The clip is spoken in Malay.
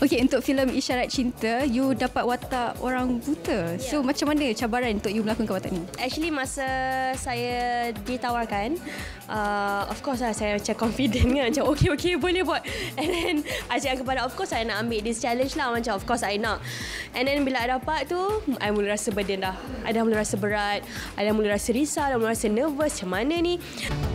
Okay, untuk filem Isyarat Cinta, you dapat watak orang buta. So macam mana cabaran untuk you melakonkan watak ni? Actually masa saya ditawarkan, of course lah saya macam confident kan, macam okay boleh buat. And then I cakap kepada, of course saya nak ambil this challenge lah, macam of course I nak. And then bila I dapat tu, I mula rasa burden dah. I dah mula rasa berat, I dah mula rasa risau, dah mula rasa nervous, macam mana ni.